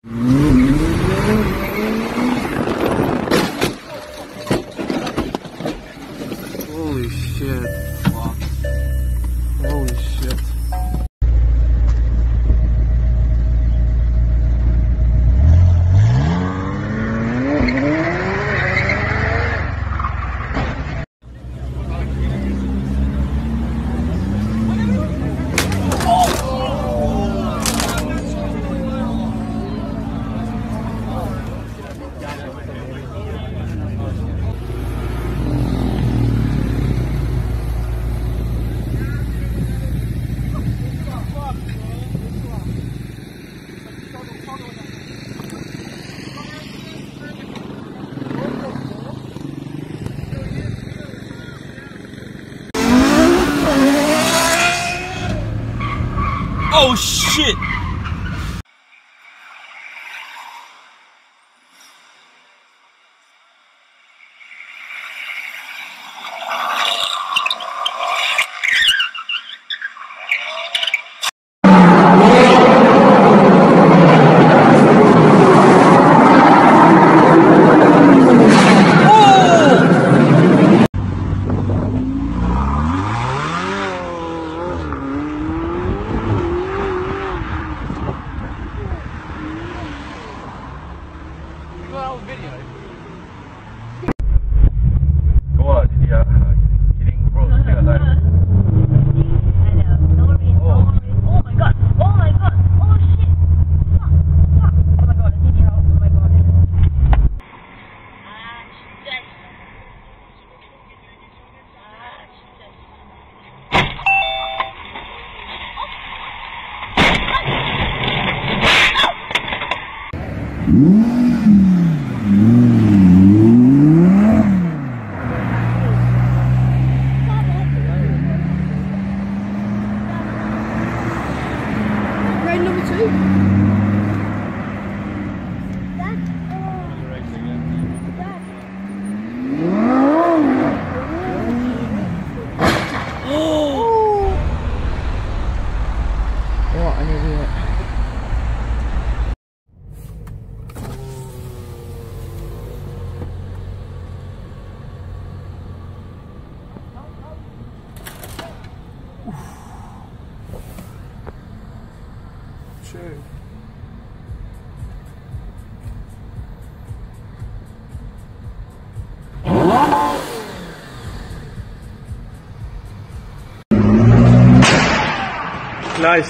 Holy shit. Wow. Holy shit. Oh shit! Road number 2. What an idiot. True. Nice.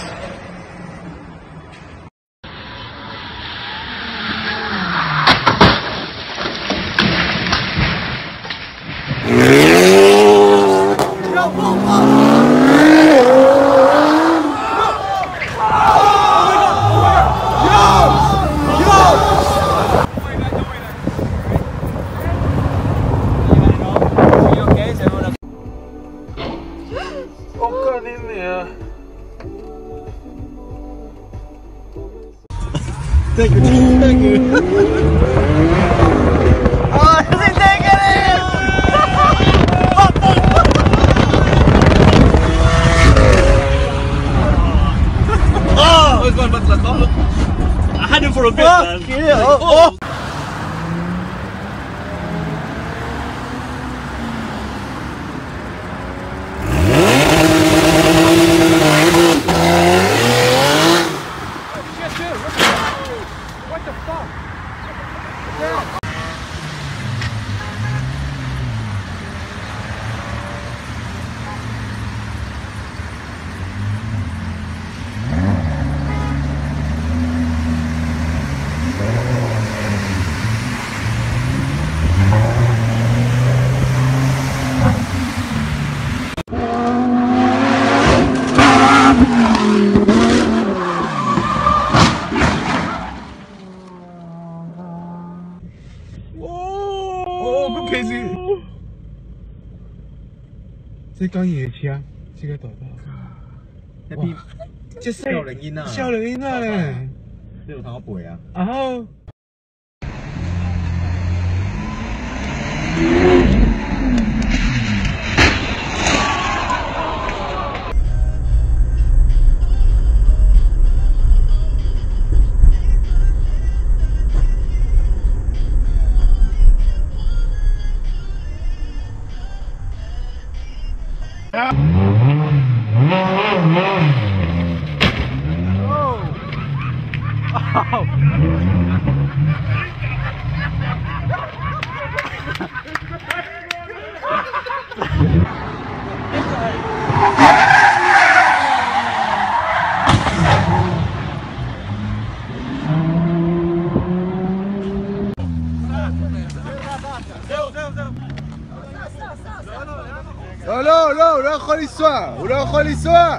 Åka in i. Thank you. Thank you. Oh, they take it in. Oh, let's go. I had him for a bit, man. Yeah. Oh. What the fuck? 哦，咁其實，即係講夜車，即刻到到。一邊即係少零煙啊！少零煙啊！呢度睇我背啊！然後。 Wow. לא, הוא לא יכול לנסוע, הוא לא יכול לנסוע!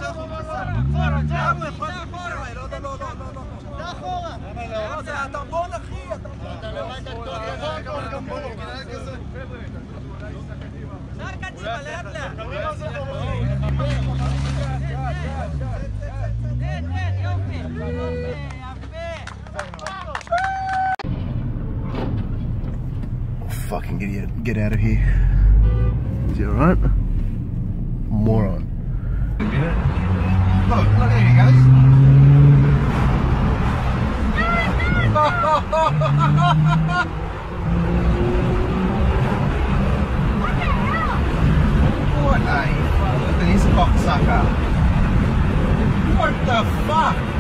Fucking idiot, get out of here. Is he alright? Moron. Look, there he goes. What a... Look at this cocksucker. What the fuck?